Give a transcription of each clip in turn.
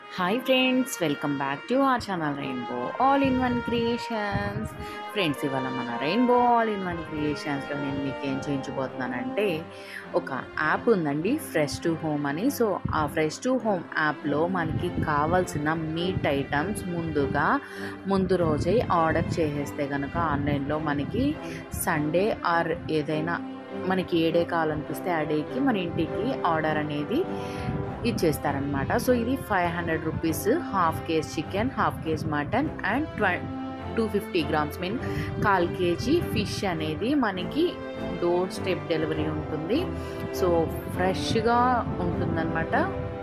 Hi friends, welcome back to our channel rainbow all in one creations. Friends, ఇవాళ మన rainbow all in one క్రియేషన్స్లో నేను మీకు ఏం చేయించబోతున్నానంటే ఒక యాప్ ఉందండి, ఫ్రెష్ టు హోమ్ అని. సో ఆ ఫ్రెష్ టు హోమ్ యాప్లో మనకి కావాల్సిన మీట్ ఐటమ్స్ ముందు రోజే ఆర్డర్ చేసేస్తే కనుక ఆన్లైన్లో మనకి సండే ఆర్ ఏదైనా మనకి ఏ డే కావాలనిపిస్తే ఆ డేకి మన ఇంటికి ఆర్డర్ అనేది ఇచ్చేస్తారనమాట. సో ఇది 500 rupees, half kg chicken, half kg mutton and 250 grams mean 1/4 kg fish అనేది మనకి డోర్ స్టెప్ డెలివరీ ఉంటుంది. సో ఫ్రెష్గా ఉంటుందన్నమాట.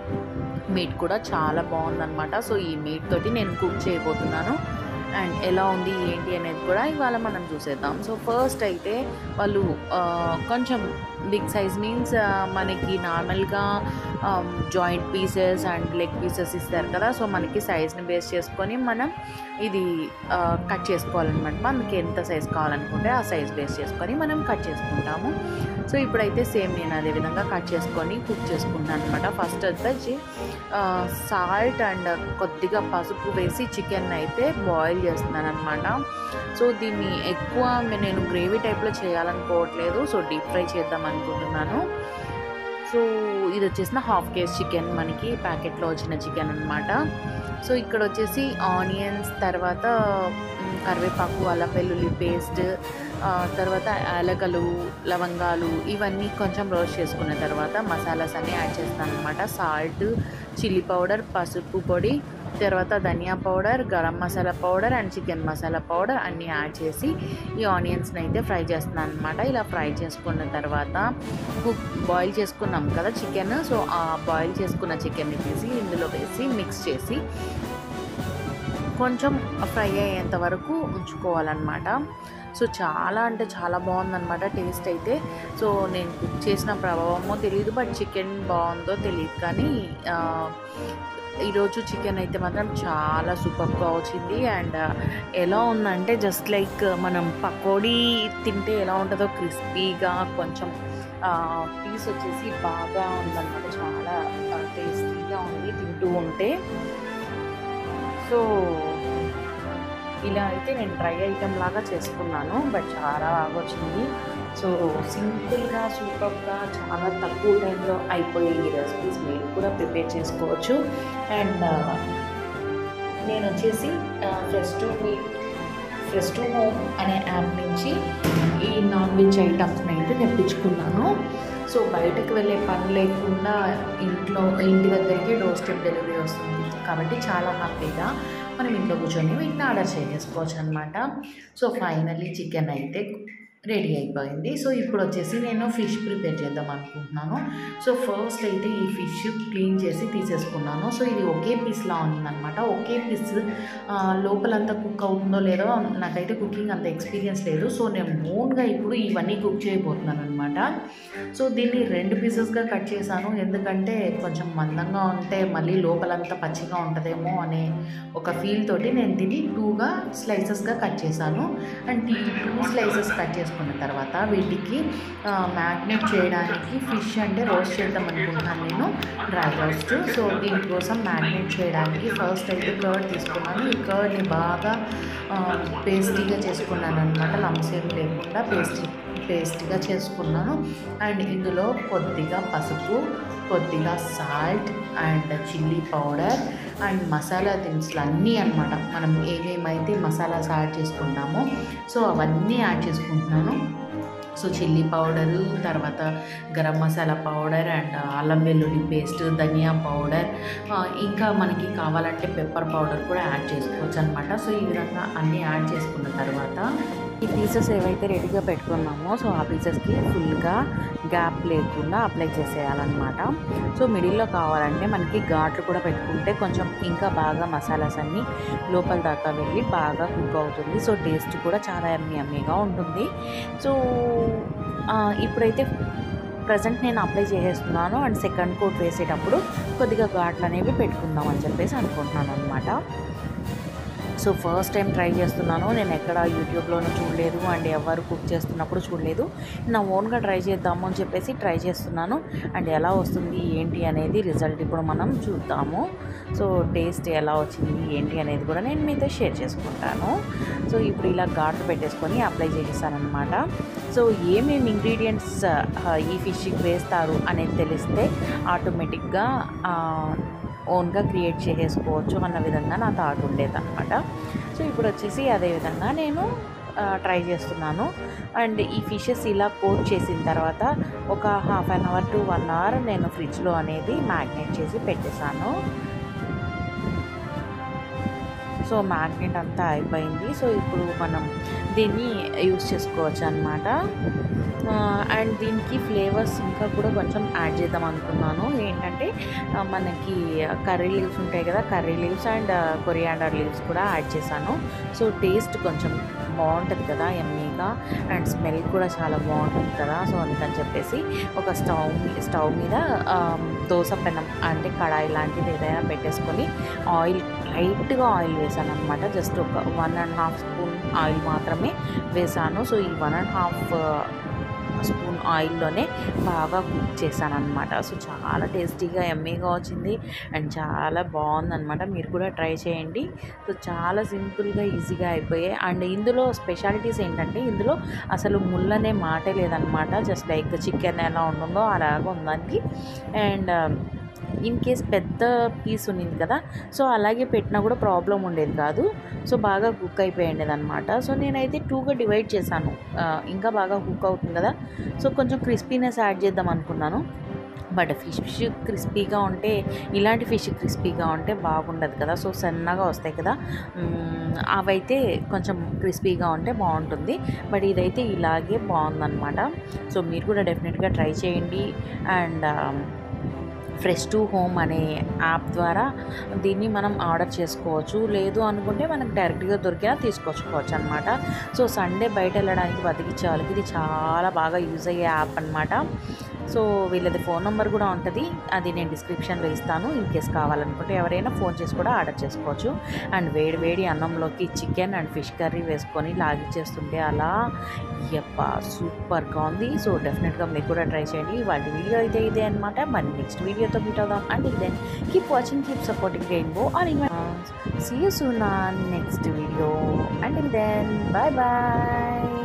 మీట్ కూడా చాలా బాగుందన్నమాట. సో ఈ మీట్ తోటి నేను కుక్ చేయబోతున్నాను అండ్ ఎలా ఉంది ఏంటి అనేది కూడా ఇవాళ మనం చూసేద్దాం. సో ఫస్ట్ అయితే వాళ్ళు కొంచెం బిగ్ సైజ్ మీన్స్ మనకి నార్మల్గా joint pieces and leg pieces ఇస్తారు కదా. సో మనకి సైజ్ని బేస్ చేసుకొని మనం ఇది కట్ చేసుకోవాలన్నమాట. మనకి ఎంత సైజ్ కావాలనుకుంటే ఆ సైజ్ బేస్ చేసుకొని మనం కట్ చేసుకుంటాము. సో ఇప్పుడైతే సేమ్ నేను అదే విధంగా కట్ చేసుకొని కుక్ చేసుకుంటాను అనమాట. ఫస్ట్ వచ్చి సాల్ట్ అండ్ కొద్దిగా పసుపు వేసి చికెన్ అయితే బాయిల్ చేస్తున్నాను అనమాట. సో దీన్ని ఎక్కువ నేను గ్రేవీ టైప్లో చేయాలనుకోవట్లేదు. సో డీప్ ఫ్రై చేద్దాం అనుకుంటున్నాను. సో ఇది వచ్చేసిన హాఫ్ కేజ్ చికెన్, మనకి ప్యాకెట్లో వచ్చిన చికెన్ అనమాట. సో ఇక్కడ వచ్చేసి ఆనియన్స్, తర్వాత కరివేపాకు, అల్లం వెల్లుల్లి పేస్ట్, తర్వాత యాలకలు, లవంగాలు ఇవన్నీ కొంచెం రోస్ట్ చేసుకున్న తర్వాత మసాలాస్ అన్నీ యాడ్ చేస్తాను అనమాట. సాల్ట్, చిల్లీ పౌడర్, పసుపు పొడి, తర్వాత ధనియా powder, garam masala powder and chicken masala powder అన్నీ యాడ్ చేసి ఈ ఆనియన్స్ని అయితే ఫ్రై చేస్తున్నాను అనమాట. ఇలా ఫ్రై చేసుకున్న తర్వాత బాయిల్ చేసుకున్నాం కదా చికెన్. సో ఆ బాయిల్ చేసుకున్న చికెన్ని తీసి ఇందులో వేసి మిక్స్ చేసి కొంచెం ఫ్రై అయ్యేంత వరకు ఉంచుకోవాలన్నమాట. సో చాలా అంటే చాలా బాగుందన్నమాట టేస్ట్ అయితే. సో నేను కుక్ చేసిన ప్రభావమో తెలియదు, బట్ చికెన్ బాగుందో తెలియదు, కానీ ఈరోజు చికెన్ అయితే మాత్రం చాలా సూపర్గా వచ్చింది. అండ్ ఎలా ఉందంటే జస్ట్ లైక్ మనం పకోడీ తింటే ఎలా ఉంటుందో క్రిస్పీగా, కొంచెం పీస్ వచ్చేసి బాగా ఉందన్నమాట. చాలా టేస్టీగా ఉంది తింటూ ఉంటే. సో ఇలా అయితే నేను డ్రై ఐటెం లాగా చేసుకున్నాను, బట్ చాలా బాగా వచ్చింది. సో సింపుల్గా, సూపర్గా, చాలా తక్కువ టైంలో అయిపోయే ఈ రెసిపీస్ మీరు కూడా ప్రిపేర్ చేసుకోవచ్చు. అండ్ నేను వచ్చేసి ఫ్రెష్ టు హోమ్ అనే యాప్ నుంచి ఈ నాన్ వెజ్ ఐటమ్స్ని అయితే తెప్పించుకున్నాను. సో బయటకు వెళ్ళే పని లేకుండా ఇంటి దగ్గరికి డోర్ స్టెప్ డెలివరీ వస్తుంది కాబట్టి చాలా హ్యాపీగా మనం ఇంట్లో కూర్చొని వీటిని ఆర్డర్ చేసుకోవచ్చు అనమాట. సో ఫైనల్లీ చికెన్ అయితే రెడీ అయిపోయింది. సో ఇప్పుడు వచ్చేసి నేను ఫిష్ ప్రిపేర్ చేద్దాం అనుకుంటున్నాను. సో ఫస్ట్ అయితే ఈ ఫిష్ క్లీన్ చేసి తీసేసుకున్నాను. సో ఇది ఒకే పీస్లా ఉందన్నమాట. ఒకే పీస్ లోపలంతా కుక్ అవుతుందో లేదో నాకైతే కుకింగ్ అంత ఎక్స్పీరియన్స్ లేదు. సో నేను ఓన్గా ఇప్పుడు ఇవన్నీ కుక్ చేయబోతున్నాను అనమాట. సో దీన్ని 2 పీసెస్గా కట్ చేశాను, ఎందుకంటే కొంచెం మందంగా ఉంటే మళ్ళీ లోపలంతా పచ్చిగా ఉంటుందేమో అనే ఒక ఫీల్ తోటి నేను దీన్ని 2గా స్లైసెస్గా కట్ చేశాను. అండ్ ఈ 2 స్లైసెస్ కట్ చేసుకున్న తర్వాత వీటికి మ్యాగ్నేట్ చేయడానికి ఫిష్ అంటే రోస్ట్ చేద్దాం అనుకుంటున్నాను నేను, డ్రై రోస్ట్. సో దీనికోసం మ్యాగ్నేట్ చేయడానికి ఫస్ట్ అయితే కర్డ్ తీసుకున్నాను. ఈ కర్డ్ని బాగా పేస్టీగా చేసుకున్నాను అనమాట, లంప్స్ ఏమి లేకుండా పేస్టీగా చేసుకున్నాను. అండ్ ఇందులో కొద్దిగా పసుపు, కొద్దిగా salt and chilli powder and masala దినుసులు అన్నీ అనమాట. మనం ఏమేమైతే మసాలాస్ యాడ్ చేసుకుంటామో సో అవన్నీ యాడ్ చేసుకుంటున్నాను. సో చిల్లీ పౌడరు, తర్వాత గరం మసాలా పౌడర్ అండ్ అల్లం వెల్లుల్లి పేస్ట్, ధనియా పౌడర్, ఇంకా మనకి కావాలంటే పెప్పర్ పౌడర్ కూడా యాడ్ చేసుకోవచ్చు అనమాట. సో ఈ విధంగా అన్నీ యాడ్ చేసుకున్న తర్వాత ఈ పీసెస్ ఏవైతే రెడీగా పెట్టుకున్నామో సో ఆ పీసెస్కి ఫుల్గా గ్యాప్ లేకుండా అప్లై చేసేయాలన్నమాట. సో మిడిల్లో కావాలంటే మనకి ఘాట్లు కూడా పెట్టుకుంటే కొంచెం ఇంకా బాగా మసాలాస్ అన్నీ లోపల దాకా వెళ్ళి బాగా కుక్ అవుతుంది. సో టేస్ట్ కూడా చాలా యమ్మీగా ఉంటుంది. సో ఇప్పుడైతే ప్రజెంట్ నేను అప్లై చేసేస్తున్నాను. అండ్ సెకండ్ కోట్ వేసేటప్పుడు కొద్దిగా ఘాట్లు అనేవి పెట్టుకుందాం అని చెప్పేసి అనుకుంటున్నాను అనమాట. సో ఫస్ట్ టైం ట్రై చేస్తున్నాను. నేను ఎక్కడ యూట్యూబ్లోనూ చూడలేదు అండ్ ఎవరు కుక్ చేస్తున్నప్పుడు చూడలేదు. నా ఓన్గా ట్రై చేద్దాము అని చెప్పేసి ట్రై చేస్తున్నాను. అండ్ ఎలా వస్తుంది ఏంటి అనేది రిజల్ట్ ఇప్పుడు మనం చూద్దాము. సో టేస్ట్ ఎలా వచ్చింది ఏంటి అనేది కూడా నేను మీతో షేర్ చేసుకుంటాను. సో ఇప్పుడు ఇలా ఘాట్లు పెట్టేసుకొని అప్లై చేసేసానమాట. సో ఏమేమి ఇంగ్రీడియంట్స్ ఈ ఫిష్కి వేస్తారు అనేది తెలిస్తే ఆటోమేటిక్గా ఓన్గా క్రియేట్ చేసేసుకోవచ్చు అన్న విధంగా నా థాట్ ఉండేదన్నమాట. సో ఇప్పుడు వచ్చేసి అదేవిధంగా నేను ట్రై చేస్తున్నాను. అండ్ ఈ ఫిషెస్ ఇలా కోట్ చేసిన తర్వాత ఒక half an hour to 1 hour నేను ఫ్రిడ్జ్లో అనేది మ్యాగ్నేట్ చేసి పెట్టేశాను. సో మ్యాగ్నెట్ అంతా అయిపోయింది. సో ఇప్పుడు మనం దీన్ని యూస్ చేసుకోవచ్చు అన్నమాట. అండ్ దీనికి ఫ్లేవర్స్ ఇంకా కూడా కొంచెం యాడ్ చేద్దాం అనుకున్నాను. ఏంటంటే మనకి కర్రీ లీవ్స్ ఉంటాయి కదా, curry leaves and coriander leaves కూడా యాడ్ చేశాను. సో టేస్ట్ కొంచెం బాగుంటుంది కదా, ఎమ్మీగా, అండ్ స్మెల్ కూడా చాలా బాగుంటుంది కదా. సో అందుకని చెప్పేసి ఒక స్టవ్ మీద దోస పెనం అంటే కడాయి లాంటిది ఏదైనా పెట్టేసుకొని లైట్గా ఆయిల్ వేసాను అనమాట. జస్ట్ ఒక 1.5 స్పూన్ ఆయిల్ మాత్రమే వేసాను. సో ఈ 1.5 స్పూన్ ఆయిల్లోనే బాగా కుక్ చేశాను అనమాట. సో చాలా టేస్టీగా ఎమ్మీగా వచ్చింది అండ్ చాలా బాగుందన్నమాట. మీరు కూడా ట్రై చేయండి. సో చాలా సింపుల్గా ఈజీగా అయిపోయాయి. అండ్ ఇందులో స్పెషాలిటీస్ ఏంటంటే ఇందులో అసలు ముళ్ళనే మాటే లేదనమాట. జస్ట్ లైక్ చికెన్ ఎలా ఉంటుందో అలాగా ఉందండి. అండ్ ఇన్ కేస్ పెద్ద పీస్ ఉన్నింది కదా, సో అలాగే పెట్టినా కూడా ప్రాబ్లం ఉండేది కాదు. సో బాగా కుక్ అయిపోయింది అనమాట. సో నేనైతే 2గా డివైడ్ చేశాను, ఇంకా బాగా కుక్ అవుతుంది కదా. సో కొంచెం క్రిస్పీనెస్ యాడ్ చేద్దాం అనుకున్నాను. బట్ ఫిష్ క్రిస్పీగా ఉంటే, ఇలాంటి ఫిష్ క్రిస్పీగా ఉంటే బాగుండదు కదా. సో సన్నగా వస్తాయి కదా, అవైతే కొంచెం క్రిస్పీగా ఉంటే బాగుంటుంది. బట్ ఇదైతే ఇలాగే బాగుందన్నమాట. సో మీరు కూడా డెఫినెట్గా ట్రై చేయండి. అండ్ ఫ్రెష్ టు హోమ్ అనే యాప్ ద్వారా దీన్ని మనం ఆర్డర్ చేసుకోవచ్చు. లేదు అనుకుంటే మనకు డైరెక్ట్గా దొరికినా తీసుకొచ్చుకోవచ్చు అనమాట. సో సండే బయట వెళ్ళడానికి బతికిచ్చే వాళ్ళకి ఇది చాలా బాగా యూజ్ అయ్యే యాప్ అనమాట. సో వీళ్ళది ఫోన్ నెంబర్ కూడా ఉంటుంది, అది నేను డిస్క్రిప్షన్లో ఇస్తాను. ఇన్ కేస్ కావాలనుకుంటే ఎవరైనా ఫోన్ చేసి కూడా ఆర్డర్ చేసుకోవచ్చు. అండ్ వేడి అన్నంలోకి చికెన్ అండ్ ఫిష్ కర్రీ వేసుకొని లాగిచ్చేస్తుంటే అలా సూపర్గా ఉంది. సో డెఫినెట్గా మీరు కూడా ట్రై చేయండి. వాళ్ళ వీడియో అయితే ఇదే అనమాట. మరి నెక్స్ట్ వీడియోతో మీట్ అవుదాం. And then keep watching, keep supporting rainbow all in one. See you soon on next video. And then bye.